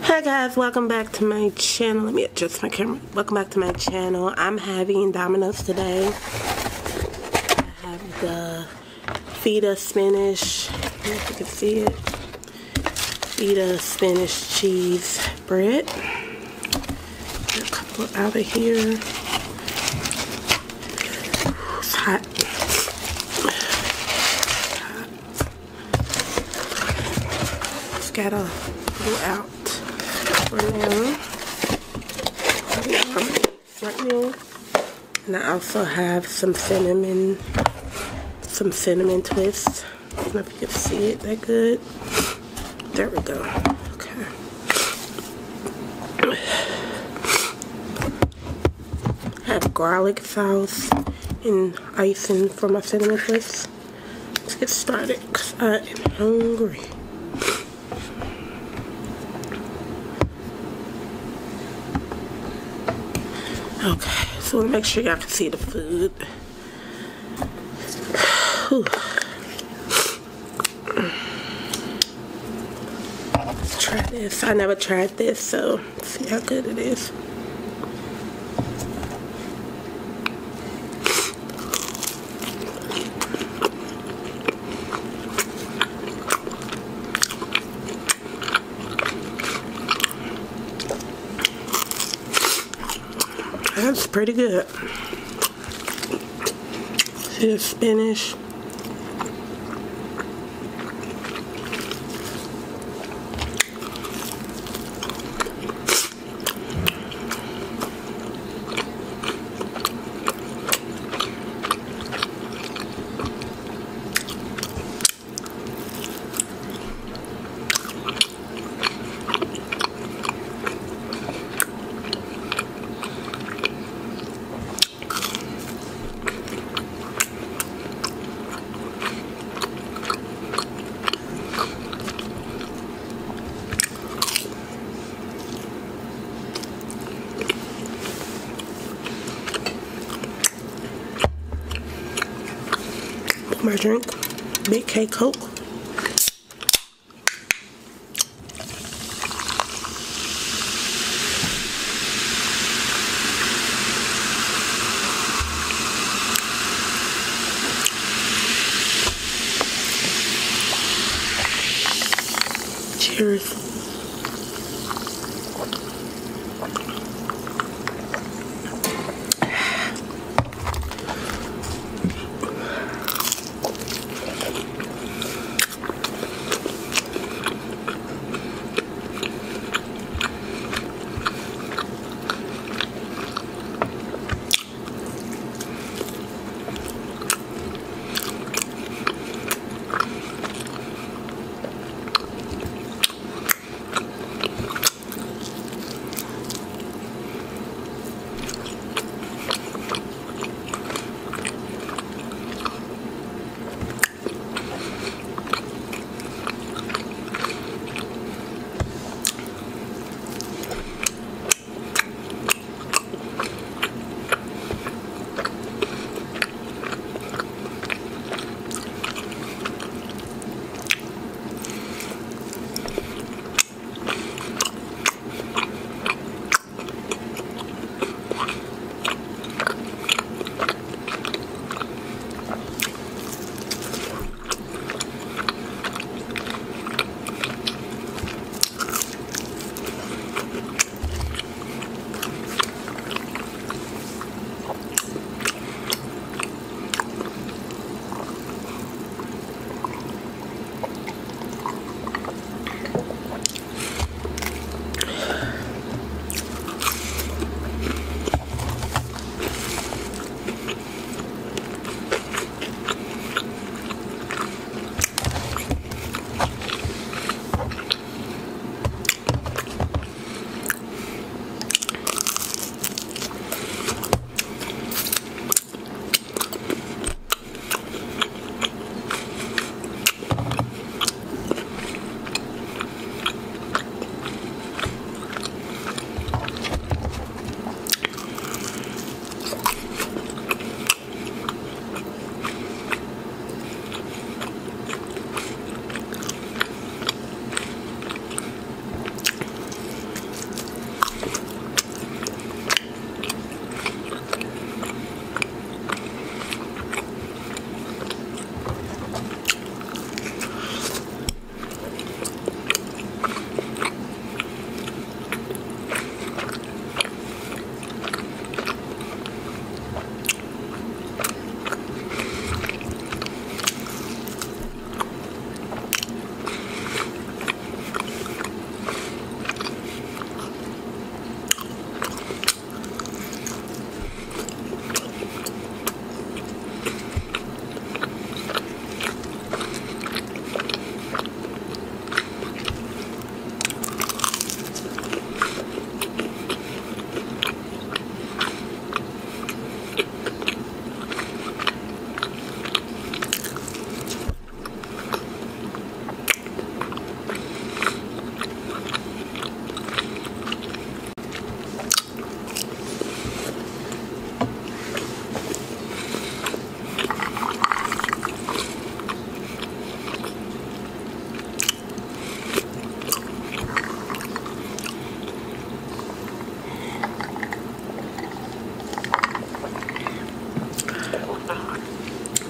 Hi guys, welcome back to my channel. Let me adjust my camera. Welcome back to my channel. I'm having Domino's today. I have the feta spinach, I don't know if you can see it, feta spinach cheese bread. Get a couple out of here. It's hot. Just gotta go out right now. And I also have some cinnamon twists. I don't know if you can see it that good. There we go. Okay. I have garlic sauce and icing for my cinnamon twists. Let's get started because I am hungry. Okay, so I want to make sure y'all can see the food. Whew. Let's try this. I never tried this, so let's see how good it is. That's pretty good. See the spinach. My drink, Big K Coke. Cheers.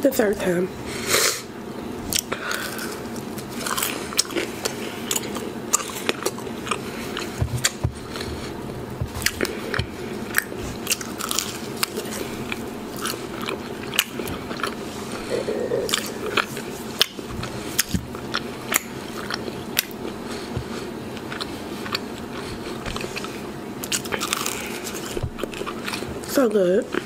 the third time. So good.